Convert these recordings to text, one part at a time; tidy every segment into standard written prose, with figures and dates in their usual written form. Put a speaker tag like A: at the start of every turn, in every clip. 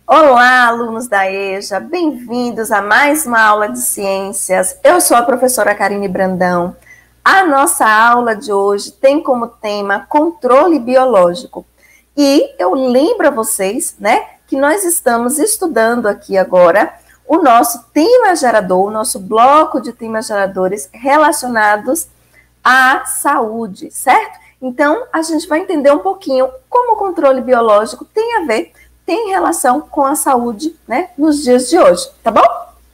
A: Olá, alunos da EJA, bem-vindos a mais uma aula de ciências. Eu sou a professora Karine Brandão. A nossa aula de hoje tem como tema controle biológico. E eu lembro a vocês, que nós estamos estudando aqui agora o nosso tema gerador, o nosso bloco de temas geradores relacionados à saúde, certo? Então, a gente vai entender um pouquinho como o controle biológico tem relação com a saúde, nos dias de hoje, tá bom?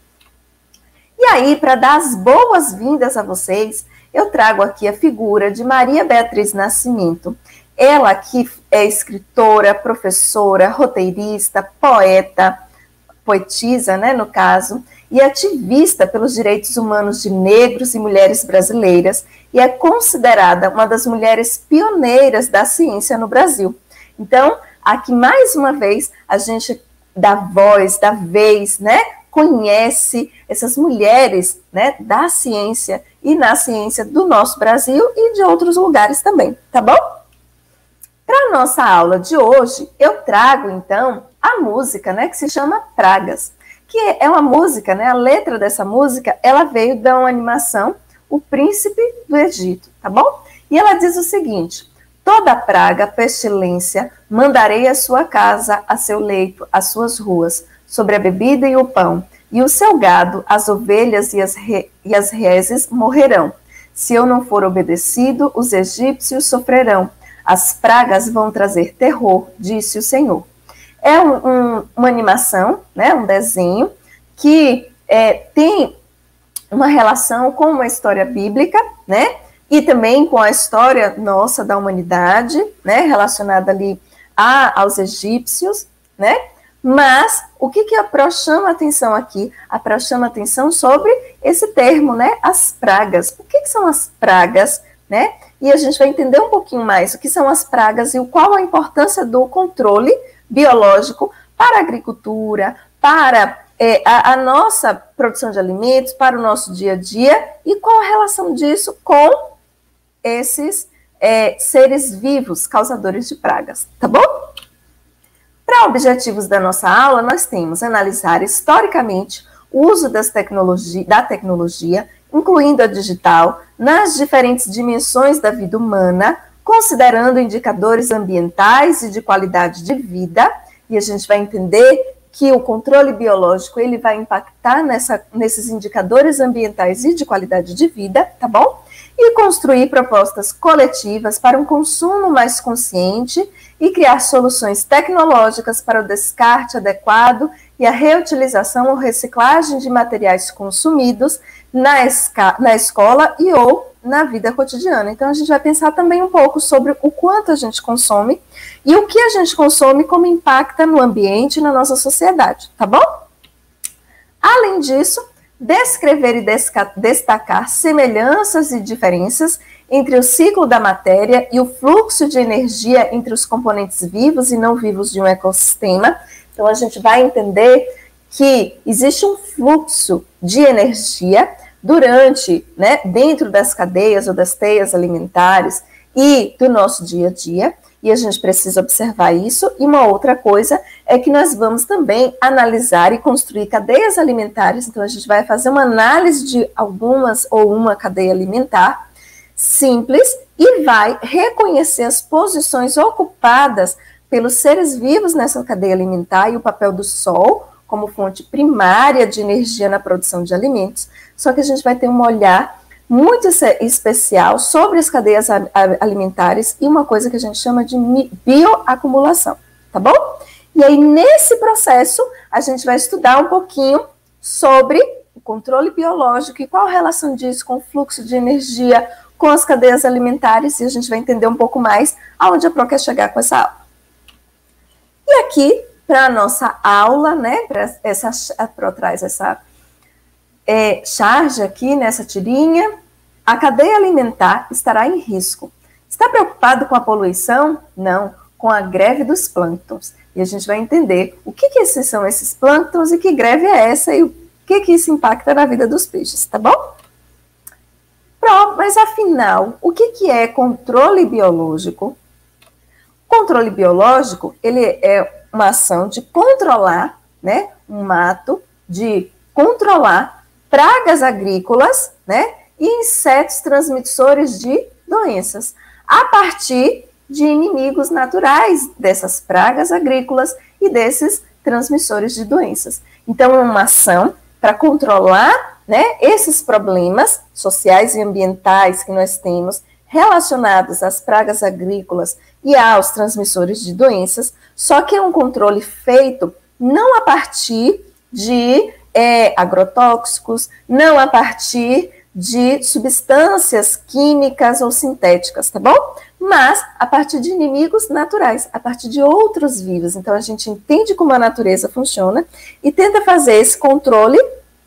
A: E aí, para dar as boas-vindas a vocês, eu trago aqui a figura de Maria Beatriz Nascimento. Ela que é escritora, professora, roteirista, poeta, poetisa, no caso, e ativista pelos direitos humanos de negros e mulheres brasileiras, e é considerada uma das mulheres pioneiras da ciência no Brasil. Então, aqui mais uma vez a gente dá voz, dá vez, conhece essas mulheres, da ciência e na ciência do nosso Brasil e de outros lugares também, tá bom? Para a nossa aula de hoje, eu trago então a música, que se chama Pragas, que é uma música, a letra dessa música, ela veio da uma animação, O Príncipe do Egito, tá bom? E ela diz o seguinte: toda praga, pestilência, mandarei a sua casa, a seu leito, as suas ruas, sobre a bebida e o pão, e o seu gado, as ovelhas e as reses morrerão. Se eu não for obedecido, os egípcios sofrerão. As pragas vão trazer terror, disse o Senhor. É uma animação, um desenho, que tem uma relação com uma história bíblica, e também com a história nossa da humanidade, relacionada ali aos egípcios, Mas o que a Pro chama a atenção aqui? A Pro chama a atenção sobre esse termo, as pragas. O que são as pragas, E a gente vai entender um pouquinho mais o que são as pragas e qual a importância do controle biológico para a agricultura, para a nossa produção de alimentos, para o nosso dia a dia, e qual a relação disso com esses seres vivos causadores de pragas, tá bom? Para objetivos da nossa aula, nós temos analisar historicamente o uso da tecnologia, incluindo a digital, nas diferentes dimensões da vida humana, considerando indicadores ambientais e de qualidade de vida, e a gente vai entender que o controle biológico ele vai impactar nesses indicadores ambientais e de qualidade de vida, tá bom? E construir propostas coletivas para um consumo mais consciente e criar soluções tecnológicas para o descarte adequado e a reutilização ou reciclagem de materiais consumidos na escola e ou na vida cotidiana. Então, a gente vai pensar também um pouco sobre o quanto a gente consome e o que a gente consome, como impacta no ambiente e na nossa sociedade, tá bom? Além disso, descrever e destacar semelhanças e diferenças entre o ciclo da matéria e o fluxo de energia entre os componentes vivos e não vivos de um ecossistema. Então, a gente vai entender que existe um fluxo de energia dentro das cadeias ou das teias alimentares e do nosso dia a dia, e a gente precisa observar isso. E uma outra coisa é que nós vamos também analisar e construir cadeias alimentares. Então, a gente vai fazer uma análise de algumas ou uma cadeia alimentar simples e vai reconhecer as posições ocupadas pelos seres vivos nessa cadeia alimentar e o papel do sol como fonte primária de energia na produção de alimentos. Só que a gente vai ter um olhar muito especial sobre as cadeias alimentares e uma coisa que a gente chama de bioacumulação, tá bom? E aí, nesse processo, a gente vai estudar um pouquinho sobre o controle biológico e qual a relação disso com o fluxo de energia, com as cadeias alimentares, e a gente vai entender um pouco mais aonde a Pro quer chegar com essa aula. E aqui, para a nossa aula, a Pro traz essa charge aqui nessa tirinha: a cadeia alimentar estará em risco. Está preocupado com a poluição? Não, com a greve dos plânctons. E a gente vai entender o que são esses plânctons e que greve é essa e o que isso impacta na vida dos peixes, tá bom? Mas afinal, o que é controle biológico? O controle biológico, ele é uma ação de controlar, né, um mato, de controlar pragas agrícolas, né, e insetos transmissores de doenças, a partir de inimigos naturais dessas pragas agrícolas e desses transmissores de doenças. Então, é uma ação para controlar, né, esses problemas sociais e ambientais que nós temos relacionados às pragas agrícolas e aos transmissores de doenças, só que é um controle feito não a partir de agrotóxicos, não a partir de substâncias químicas ou sintéticas, tá bom? Mas a partir de inimigos naturais, a partir de outros vivos. Então, a gente entende como a natureza funciona e tenta fazer esse controle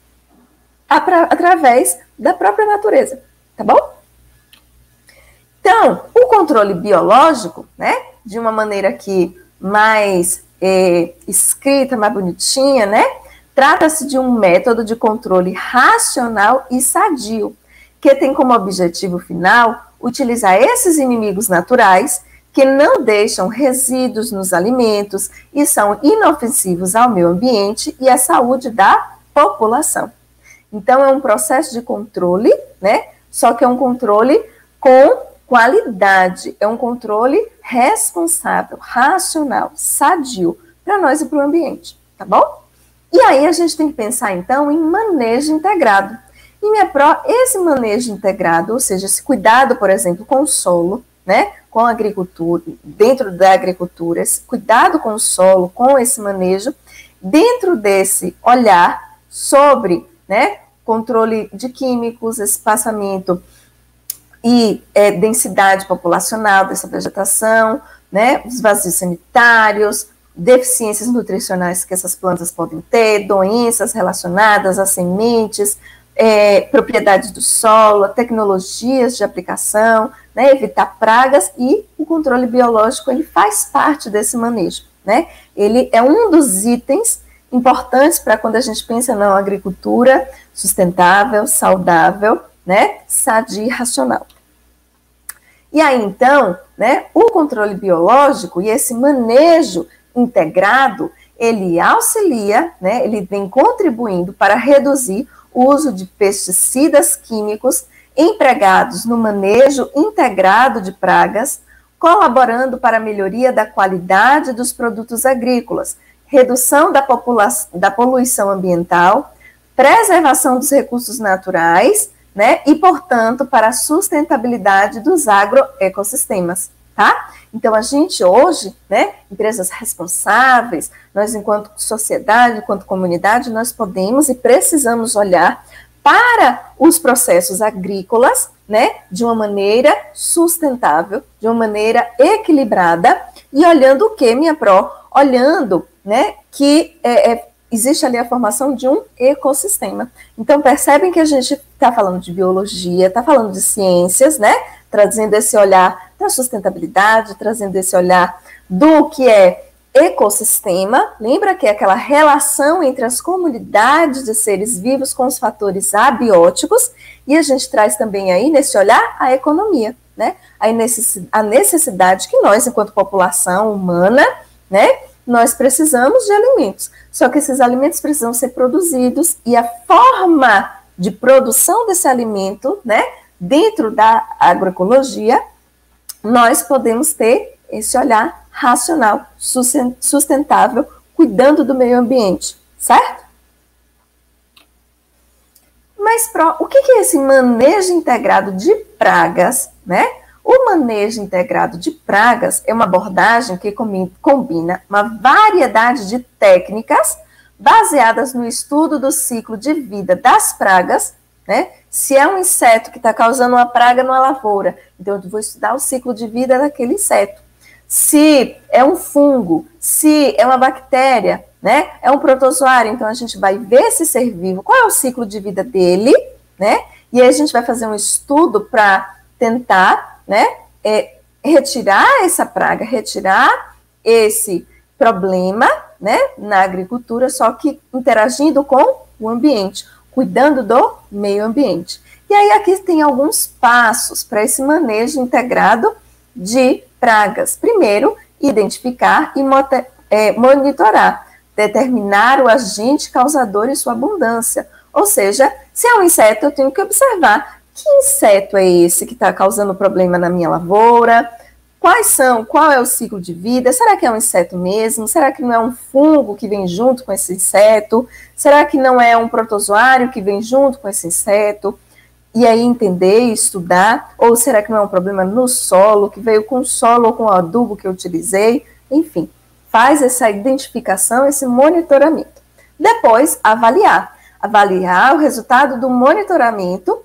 A: através da própria natureza, tá bom? Então, o controle biológico, né, de uma maneira aqui mais escrita, mais bonitinha, né, trata-se de um método de controle racional e sadio, que tem como objetivo final utilizar esses inimigos naturais que não deixam resíduos nos alimentos e são inofensivos ao meio ambiente e à saúde da população. Então, é um processo de controle, né? Só que é um controle com qualidade, é um controle responsável, racional, sadio para nós e para o ambiente, tá bom? E aí a gente tem que pensar, então, em manejo integrado. Em minha esse manejo integrado, ou seja, esse cuidado, por exemplo, com o solo, né, com a agricultura, dentro da agricultura, esse cuidado com o solo, com esse manejo, dentro desse olhar sobre, né, controle de químicos, espaçamento e densidade populacional dessa vegetação, né, os vazios sanitários, deficiências nutricionais que essas plantas podem ter, doenças relacionadas a sementes, propriedades do solo, tecnologias de aplicação, né, evitar pragas, e o controle biológico ele faz parte desse manejo, né? Ele é um dos itens importantes para quando a gente pensa na agricultura sustentável, saudável, né, sadia e racional. E aí, então, né, o controle biológico e esse manejo integrado, ele auxilia, né, ele vem contribuindo para reduzir o uso de pesticidas químicos empregados no manejo integrado de pragas, colaborando para a melhoria da qualidade dos produtos agrícolas, redução da poluição ambiental, preservação dos recursos naturais, né, e, portanto, para a sustentabilidade dos agroecossistemas, tá? Então, a gente hoje, né, empresas responsáveis, nós enquanto sociedade, enquanto comunidade, nós podemos e precisamos olhar para os processos agrícolas, né, de uma maneira sustentável, de uma maneira equilibrada, e olhando o que, minha pró? Olhando, né, que existe ali a formação de um ecossistema. Então, percebem que a gente está falando de biologia, está falando de ciências, né, trazendo esse olhar da sustentabilidade, trazendo esse olhar do que é ecossistema. Lembra que é aquela relação entre as comunidades de seres vivos com os fatores abióticos, e a gente traz também aí, nesse olhar, a economia, né? A necessidade que nós, enquanto população humana, né, nós precisamos de alimentos. Só que esses alimentos precisam ser produzidos, e a forma de produção desse alimento, né, dentro da agroecologia, nós podemos ter esse olhar racional, sustentável, cuidando do meio ambiente, certo? Mas o que é esse manejo integrado de pragas, né? O manejo integrado de pragas é uma abordagem que combina uma variedade de técnicas baseadas no estudo do ciclo de vida das pragas, né? Se é um inseto que está causando uma praga numa lavoura, então eu vou estudar o ciclo de vida daquele inseto. Se é um fungo, se é uma bactéria, né? É um protozoário, então a gente vai ver esse ser vivo, qual é o ciclo de vida dele, né? E aí a gente vai fazer um estudo para tentar, né, retirar essa praga, retirar esse problema, né, na agricultura, só que interagindo com o ambiente, cuidando do meio ambiente. E aí aqui tem alguns passos para esse manejo integrado de pragas. Primeiro, identificar e monitorar, determinar o agente causador e sua abundância. Ou seja, se é um inseto, eu tenho que observar que inseto é esse que está causando problema na minha lavoura, qual é o ciclo de vida, será que é um inseto mesmo, será que não é um fungo que vem junto com esse inseto, será que não é um protozoário que vem junto com esse inseto, e aí entender e estudar, ou será que não é um problema no solo, que veio com o solo ou com o adubo que eu utilizei, enfim, faz essa identificação, esse monitoramento. Depois, avaliar o resultado do monitoramento.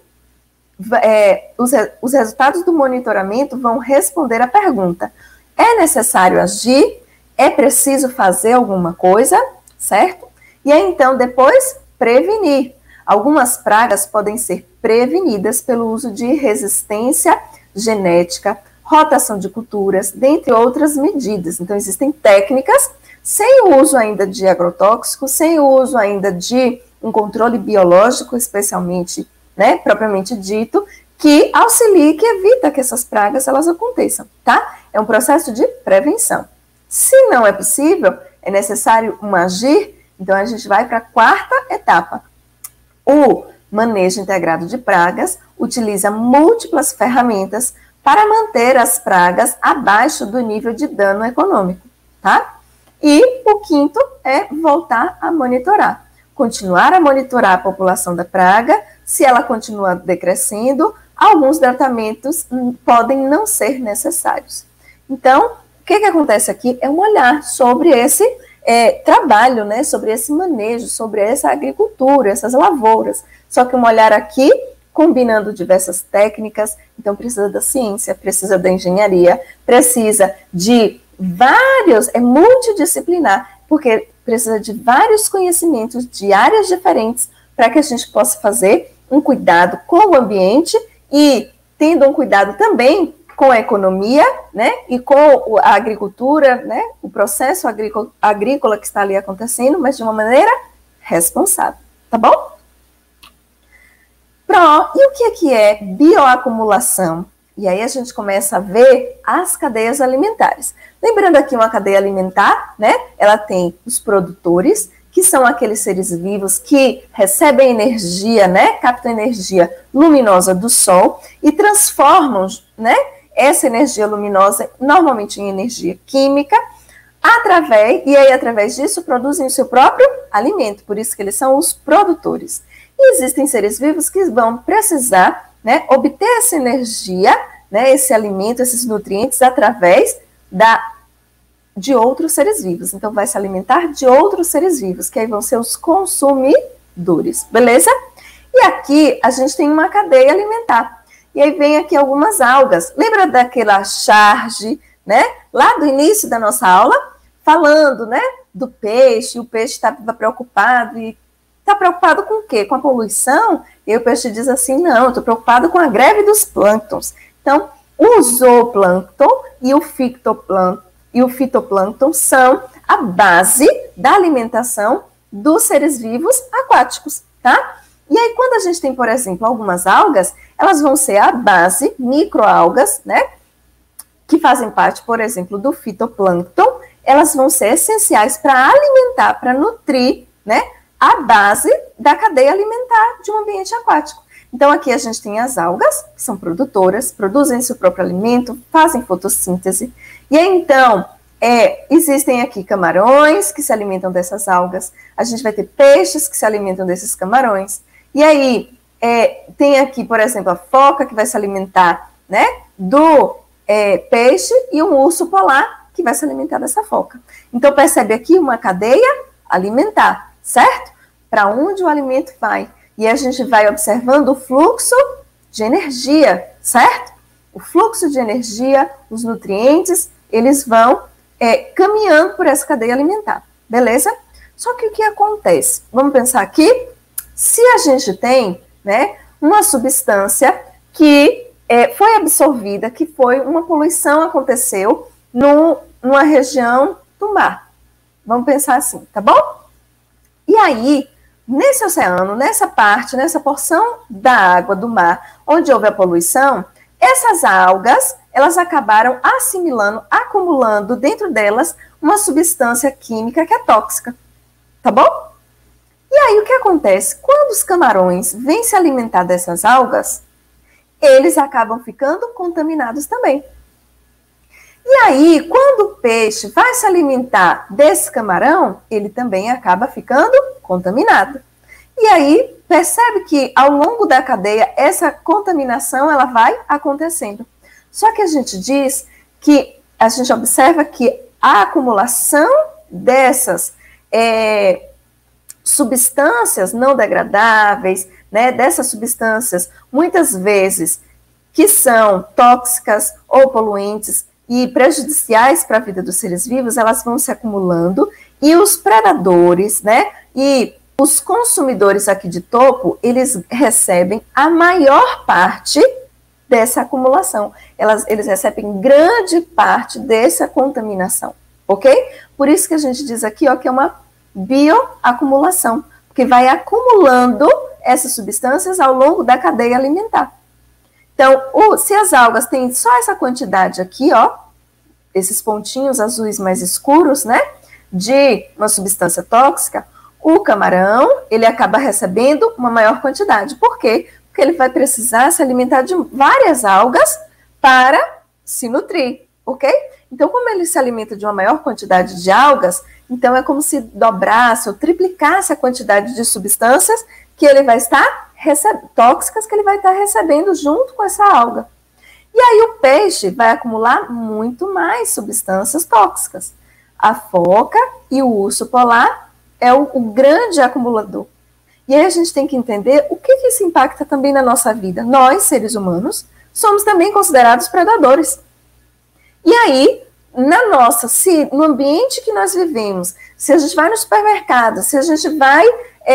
A: Os resultados do monitoramento vão responder à pergunta: é necessário agir? É preciso fazer alguma coisa? Certo? E aí, então, depois, prevenir. Algumas pragas podem ser prevenidas pelo uso de resistência genética, rotação de culturas, dentre outras medidas. Então, existem técnicas, sem o uso ainda de agrotóxicos, sem o uso ainda de um controle biológico, especialmente, propriamente dito, que auxilia e que evita que essas pragas elas aconteçam, tá? É um processo de prevenção. Se não é possível, é necessário um agir, então a gente vai para a quarta etapa. O manejo integrado de pragas utiliza múltiplas ferramentas para manter as pragas abaixo do nível de dano econômico, tá? E o quinto é voltar a monitorar. Continuar a monitorar a população da praga. Se ela continua decrescendo, alguns tratamentos podem não ser necessários. Então, o que acontece aqui é um olhar sobre esse trabalho, sobre esse manejo, sobre essa agricultura, essas lavouras. Só que um olhar aqui, combinando diversas técnicas, então precisa da ciência, precisa da engenharia, precisa de vários, é multidisciplinar, porque precisa de vários conhecimentos de áreas diferentes para que a gente possa fazer um cuidado com o ambiente e tendo um cuidado também com a economia, e com a agricultura, o processo agrícola que está ali acontecendo, mas de uma maneira responsável, tá bom? E o que é bioacumulação? E aí a gente começa a ver as cadeias alimentares. Lembrando aqui uma cadeia alimentar, ela tem os produtores, que são aqueles seres vivos que recebem energia, captam energia luminosa do sol e transformam, essa energia luminosa, normalmente em energia química, através disso produzem o seu próprio alimento, por isso que eles são os produtores. E existem seres vivos que vão precisar, obter essa energia, esse alimento, esses nutrientes, através de outros seres vivos. Então, vai se alimentar de outros seres vivos, que aí vão ser os consumidores, beleza? E aqui, a gente tem uma cadeia alimentar. E aí vem aqui algumas algas. Lembra daquela charge, lá do início da nossa aula? Falando, do peixe, o peixe estava preocupado e está preocupado com o quê? Com a poluição? E o peixe diz assim, não, estou preocupado com a greve dos plânctons. Então, o zooplâncton e o fitoplâncton são a base da alimentação dos seres vivos aquáticos, tá? E aí, quando a gente tem, por exemplo, algumas algas, elas vão ser a base, microalgas, que fazem parte, por exemplo, do fitoplâncton, elas vão ser essenciais para alimentar, para nutrir, a base da cadeia alimentar de um ambiente aquático. Então, aqui a gente tem as algas, que são produtoras, produzem seu próprio alimento, fazem fotossíntese. E aí, então, existem aqui camarões que se alimentam dessas algas. A gente vai ter peixes que se alimentam desses camarões. E aí, tem aqui, por exemplo, a foca que vai se alimentar, do peixe e um urso polar que vai se alimentar dessa foca. Então, percebe aqui uma cadeia alimentar, certo? Para onde o alimento vai. E a gente vai observando o fluxo de energia, certo? O fluxo de energia, os nutrientes, eles vão caminhando por essa cadeia alimentar, beleza? Só que o que acontece? Vamos pensar aqui, se a gente tem, uma substância que foi absorvida, que foi uma poluição aconteceu numa região do mar. Vamos pensar assim, tá bom? E aí, nesse oceano, nessa porção da água do mar, onde houve a poluição, essas algas, elas acabaram assimilando, acumulando dentro delas uma substância química que é tóxica, tá bom? E aí o que acontece? Quando os camarões vêm se alimentar dessas algas, eles acabam ficando contaminados também. E aí, quando o peixe vai se alimentar desse camarão, ele também acaba ficando contaminado. E aí, percebe que ao longo da cadeia, essa contaminação ela vai acontecendo. Só que a gente diz que, a gente observa que a acumulação dessas substâncias não degradáveis, né, dessas substâncias, muitas vezes, que são tóxicas ou poluentes e prejudiciais para a vida dos seres vivos, elas vão se acumulando e os predadores, né, e os consumidores aqui de topo, eles recebem a maior parte dessa acumulação. Eles recebem grande parte dessa contaminação, ok? Por isso que a gente diz aqui, ó, que é uma bioacumulação, porque vai acumulando essas substâncias ao longo da cadeia alimentar. Então, se as algas têm só essa quantidade aqui, ó, esses pontinhos azuis mais escuros, né, de uma substância tóxica, o camarão, ele acaba recebendo uma maior quantidade. Por quê? Porque ele vai precisar se alimentar de várias algas para se nutrir, ok? Então, como ele se alimenta de uma maior quantidade de algas, então é como se dobrasse ou triplicasse a quantidade de substâncias que ele vai estar tóxicas que ele vai estar recebendo junto com essa alga. E aí o peixe vai acumular muito mais substâncias tóxicas. A foca e o urso polar é o grande acumulador. E aí a gente tem que entender o que isso impacta também na nossa vida. Nós, seres humanos, somos também considerados predadores. E aí, no ambiente que nós vivemos, se a gente vai no supermercado, se a gente vai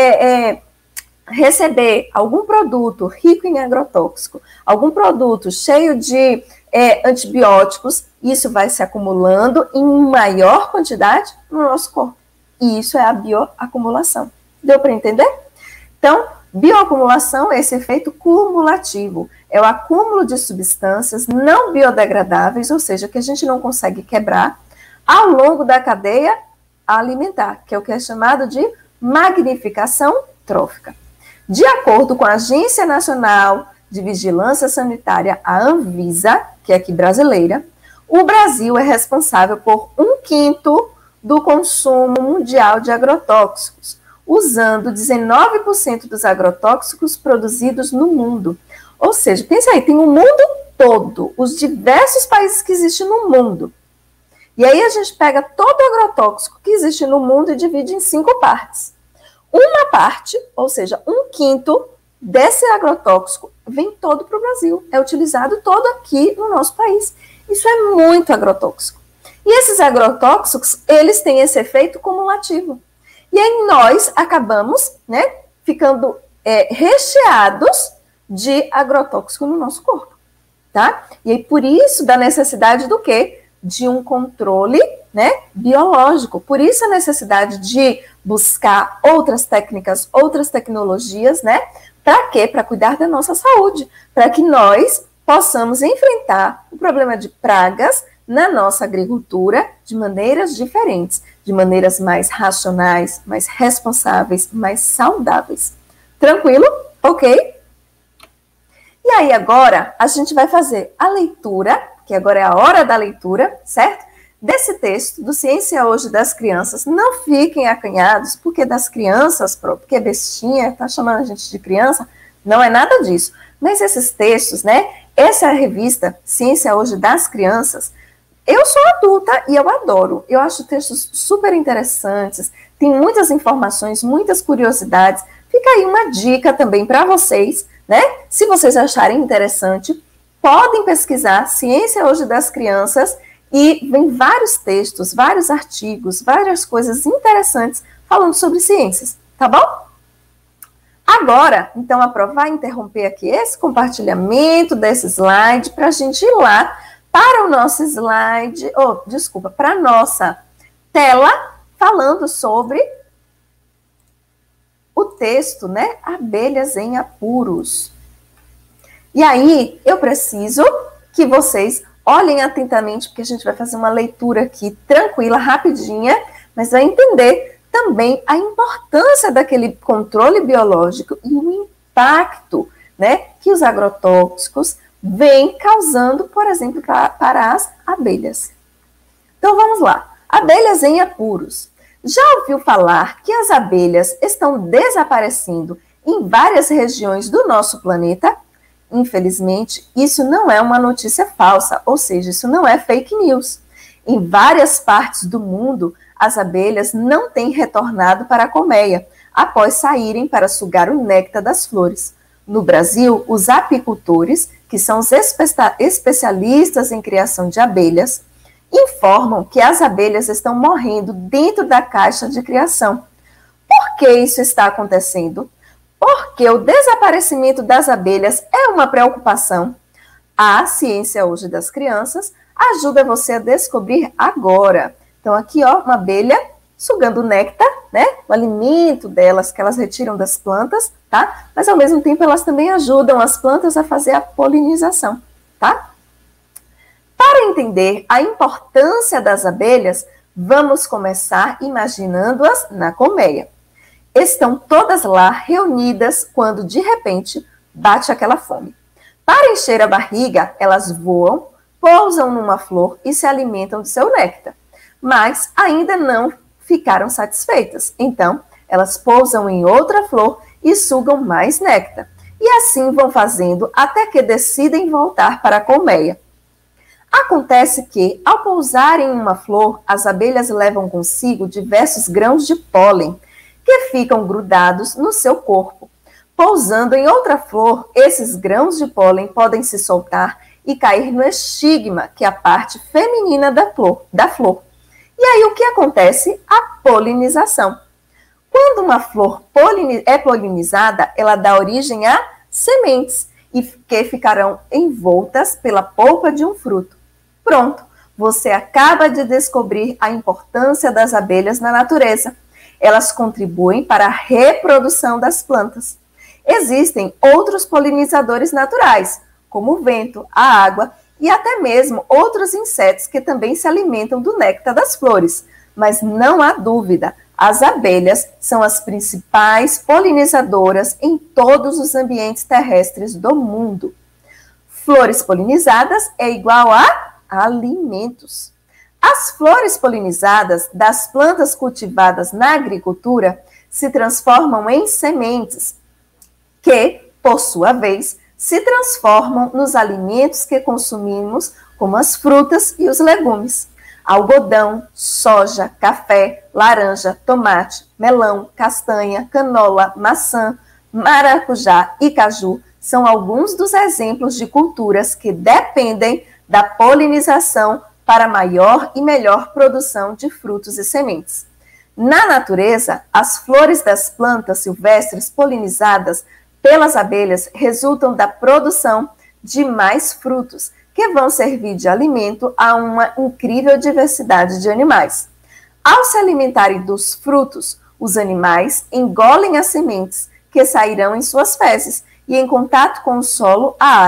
A: receber algum produto rico em agrotóxico, algum produto cheio de antibióticos, isso vai se acumulando em maior quantidade no nosso corpo. E isso é a bioacumulação. Deu para entender? Então, bioacumulação é esse efeito cumulativo. É o acúmulo de substâncias não biodegradáveis, ou seja, que a gente não consegue quebrar, ao longo da cadeia alimentar, que é o que é chamado de magnificação trófica. De acordo com a Agência Nacional de Vigilância Sanitária, a Anvisa, que é aqui brasileira, o Brasil é responsável por 1/5 do consumo mundial de agrotóxicos, usando 19% dos agrotóxicos produzidos no mundo. Ou seja, pensa aí, tem o mundo todo, os diversos países que existem no mundo. E aí a gente pega todo o agrotóxico que existe no mundo e divide em 5 partes. Uma parte, ou seja, 1/5 desse agrotóxico vem todo para o Brasil, é utilizado todo aqui no nosso país. Isso é muito agrotóxico. E esses agrotóxicos, eles têm esse efeito cumulativo. E aí nós acabamos, né, ficando recheados de agrotóxico no nosso corpo, tá? E aí por isso da necessidade do quê? De um controle, né, biológico. Por isso a necessidade de buscar outras técnicas, outras tecnologias, né? Para quê? Para cuidar da nossa saúde, para que nós possamos enfrentar o problema de pragas na nossa agricultura de maneiras diferentes, de maneiras mais racionais, mais responsáveis, mais saudáveis. Tranquilo? Ok? E aí agora a gente vai fazer a leitura, que agora é a hora da leitura, certo? Desse texto do Ciência Hoje das Crianças. Não fiquem acanhados, porque das crianças, porque bestinha, tá chamando a gente de criança, não é nada disso. Mas esses textos, né? Essa é a revista Ciência Hoje das Crianças. Eu sou adulta e eu adoro. Eu acho textos super interessantes, tem muitas informações, muitas curiosidades. Fica aí uma dica também para vocês, né? Se vocês acharem interessante, podem pesquisar Ciência Hoje das Crianças e vem vários textos, vários artigos, várias coisas interessantes falando sobre ciências, tá bom? Agora, então, aprovar e interromper aqui esse compartilhamento desse slide para a gente ir lá para o nosso slide, para a nossa tela, falando sobre o texto, né? Abelhas em apuros. E aí, eu preciso que vocês olhem atentamente, porque a gente vai fazer uma leitura aqui tranquila, rapidinha, mas vai entender também a importância daquele controle biológico e o impacto, né, que os agrotóxicos vêm causando, por exemplo, para as abelhas. Então vamos lá. Abelhas em apuros. Já ouviu falar que as abelhas estão desaparecendo em várias regiões do nosso planeta? Infelizmente, isso não é uma notícia falsa, ou seja, isso não é fake news. Em várias partes do mundo, as abelhas não têm retornado para a colmeia, após saírem para sugar o néctar das flores. No Brasil, os apicultores, que são os especialistas em criação de abelhas, informam que as abelhas estão morrendo dentro da caixa de criação. Por que isso está acontecendo? Porque o desaparecimento das abelhas é uma preocupação. A ciência hoje das crianças ajuda você a descobrir agora. Então aqui, ó, uma abelha sugando o néctar, né? O alimento delas que elas retiram das plantas, tá? Mas ao mesmo tempo elas também ajudam as plantas a fazer a polinização, tá? Para entender a importância das abelhas, vamos começar imaginando-as na colmeia. Estão todas lá reunidas quando, de repente, bate aquela fome. Para encher a barriga, elas voam, pousam numa flor e se alimentam de seu néctar. Mas ainda não ficaram satisfeitas. Então, elas pousam em outra flor e sugam mais néctar. E assim vão fazendo até que decidem voltar para a colmeia. Acontece que, ao pousar em uma flor, as abelhas levam consigo diversos grãos de pólen, que ficam grudados no seu corpo. Pousando em outra flor, esses grãos de pólen podem se soltar e cair no estigma, que é a parte feminina da flor. E aí o que acontece? A polinização. Quando uma flor é polinizada, ela dá origem a sementes, que ficarão envoltas pela polpa de um fruto. Pronto, você acaba de descobrir a importância das abelhas na natureza. Elas contribuem para a reprodução das plantas. Existem outros polinizadores naturais, como o vento, a água e até mesmo outros insetos que também se alimentam do néctar das flores. Mas não há dúvida, as abelhas são as principais polinizadoras em todos os ambientes terrestres do mundo. Flores polinizadas é igual a alimentos. As flores polinizadas das plantas cultivadas na agricultura se transformam em sementes, que, por sua vez, se transformam nos alimentos que consumimos, como as frutas e os legumes. Algodão, soja, café, laranja, tomate, melão, castanha, canola, maçã, maracujá e caju são alguns dos exemplos de culturas que dependem da polinização para maior e melhor produção de frutos e sementes. Na natureza, as flores das plantas silvestres polinizadas pelas abelhas resultam da produção de mais frutos, que vão servir de alimento a uma incrível diversidade de animais. Ao se alimentarem dos frutos, os animais engolem as sementes que sairão em suas fezes e, em contato com o solo, a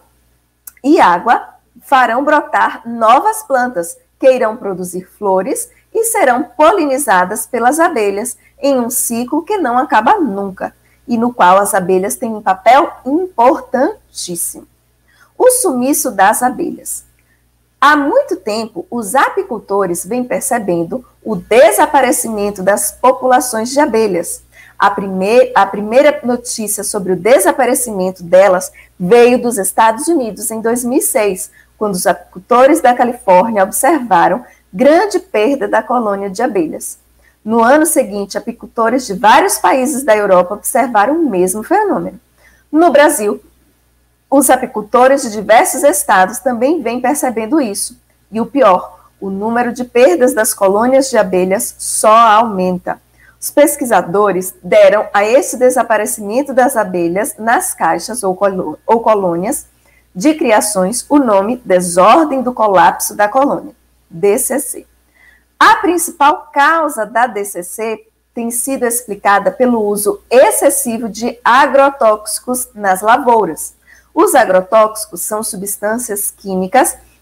A: água farão brotar novas plantas que irão produzir flores e serão polinizadas pelas abelhas em um ciclo que não acaba nunca e no qual as abelhas têm um papel importantíssimo. O sumiço das abelhas. Há muito tempo, os apicultores vêm percebendo o desaparecimento das populações de abelhas. A primeira notícia sobre o desaparecimento delas veio dos Estados Unidos em 2006, quando os apicultores da Califórnia observaram grande perda da colônia de abelhas. No ano seguinte, apicultores de vários países da Europa observaram o mesmo fenômeno. No Brasil, os apicultores de diversos estados também vêm percebendo isso. E o pior, o número de perdas das colônias de abelhas só aumenta. Os pesquisadores deram a esse desaparecimento das abelhas nas caixas ou colônias de criações o nome Desordem do Colapso da Colônia, DCC. A principal causa da DCC tem sido explicada pelo uso excessivo de agrotóxicos nas lavouras. Os agrotóxicos são substâncias químicas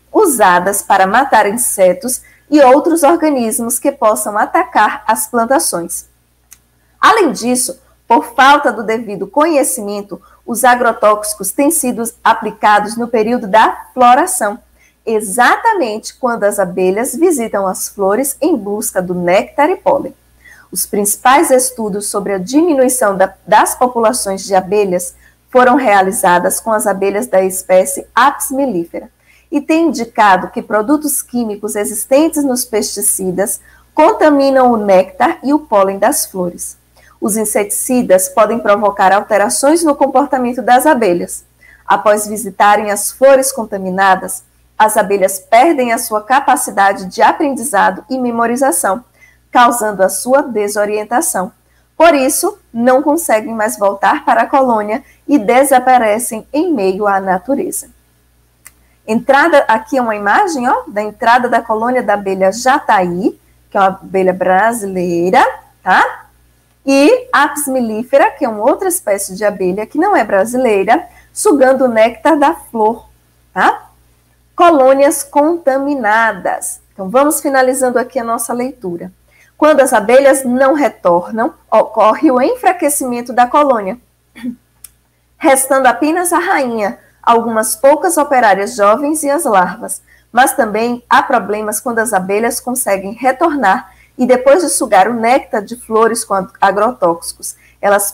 A: usadas para matar insetos e outros organismos que possam atacar as plantações. Além disso, por falta do devido conhecimento, os agrotóxicos têm sido aplicados no período da floração, exatamente quando as abelhas visitam as flores em busca do néctar e pólen. Os principais estudos sobre a diminuição das populações de abelhas foram realizadas com as abelhas da espécie Apis mellifera e têm indicado que produtos químicos existentes nos pesticidas contaminam o néctar e o pólen das flores. Os inseticidas podem provocar alterações no comportamento das abelhas. Após visitarem as flores contaminadas, as abelhas perdem a sua capacidade de aprendizado e memorização, causando a sua desorientação. Por isso, não conseguem mais voltar para a colônia e desaparecem em meio à natureza. Aqui é uma imagem da entrada da colônia da abelha jataí, que é uma abelha brasileira, tá? E Apis mellifera, que é uma outra espécie de abelha que não é brasileira, sugando o néctar da flor, tá? Colônias contaminadas. Então, vamos finalizando aqui a nossa leitura. Quando as abelhas não retornam, ocorre o enfraquecimento da colônia, restando apenas a rainha, algumas poucas operárias jovens e as larvas. Mas também há problemas quando as abelhas conseguem retornar e depois de sugar o néctar de flores com agrotóxicos, elas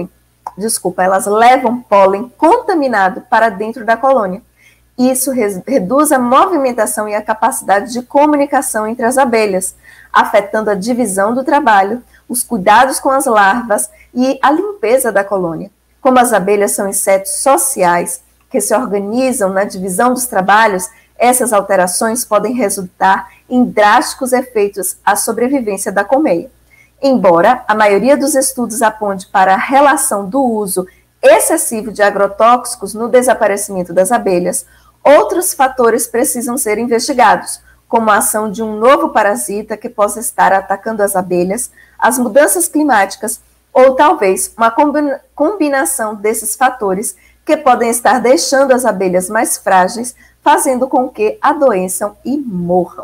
A: levam pólen contaminado para dentro da colônia. Isso reduz a movimentação e a capacidade de comunicação entre as abelhas, afetando a divisão do trabalho, os cuidados com as larvas e a limpeza da colônia. Como as abelhas são insetos sociais que se organizam na divisão dos trabalhos, essas alterações podem resultar em drásticos efeitos à sobrevivência da colmeia. Embora a maioria dos estudos aponte para a relação do uso excessivo de agrotóxicos no desaparecimento das abelhas, outros fatores precisam ser investigados, como a ação de um novo parasita que possa estar atacando as abelhas, as mudanças climáticas ou talvez uma combinação desses fatores que podem estar deixando as abelhas mais frágeis, fazendo com que adoeçam e morram.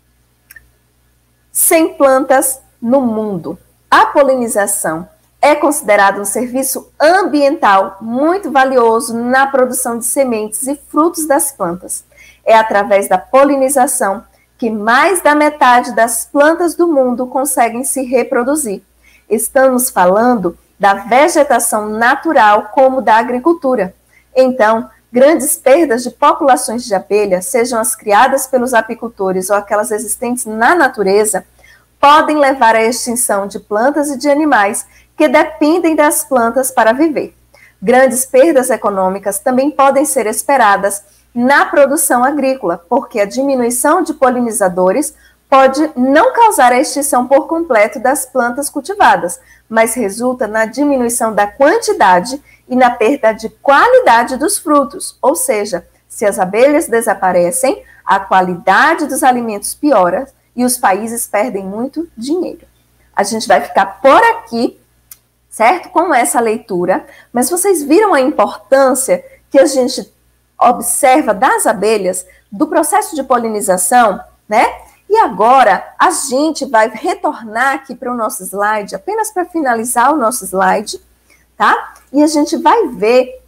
A: Sem plantas no mundo. A polinização é considerada um serviço ambiental muito valioso na produção de sementes e frutos das plantas. É através da polinização que mais da metade das plantas do mundo conseguem se reproduzir. Estamos falando da vegetação natural como da agricultura. Então, grandes perdas de populações de abelhas, sejam as criadas pelos apicultores ou aquelas existentes na natureza, podem levar à extinção de plantas e de animais que dependem das plantas para viver. Grandes perdas econômicas também podem ser esperadas na produção agrícola, porque a diminuição de polinizadores pode não causar a extinção por completo das plantas cultivadas, mas resulta na diminuição da quantidade e na perda de qualidade dos frutos, ou seja, se as abelhas desaparecem, a qualidade dos alimentos piora e os países perdem muito dinheiro. A gente vai ficar por aqui, certo? Com essa leitura, mas vocês viram a importância que a gente observa das abelhas, do processo de polinização, né? E agora a gente vai retornar aqui para o nosso slide, apenas para finalizar o nosso slide, tá? E a gente vai ver,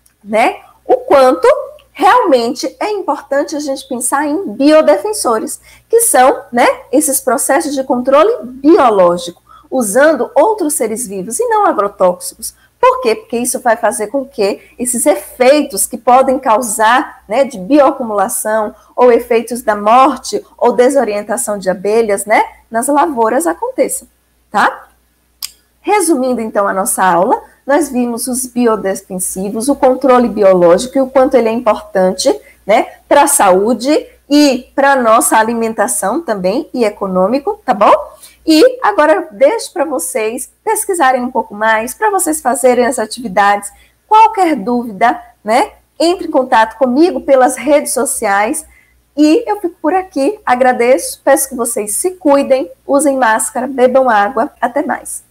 A: né, o quanto realmente é importante a gente pensar em biodefensores, que são, né, esses processos de controle biológico, usando outros seres vivos e não agrotóxicos. Por quê? Porque isso vai fazer com que esses efeitos que podem causar, né, de bioacumulação ou efeitos da morte ou desorientação de abelhas, né, nas lavouras aconteçam, tá? Resumindo então a nossa aula, nós vimos os biodefensivos, o controle biológico e o quanto ele é importante, né, para a saúde e para a nossa alimentação também e econômico, tá bom? E agora eu deixo para vocês pesquisarem um pouco mais, para vocês fazerem as atividades. Qualquer dúvida, né, entre em contato comigo pelas redes sociais e eu fico por aqui. Agradeço, peço que vocês se cuidem, usem máscara, bebam água. Até mais.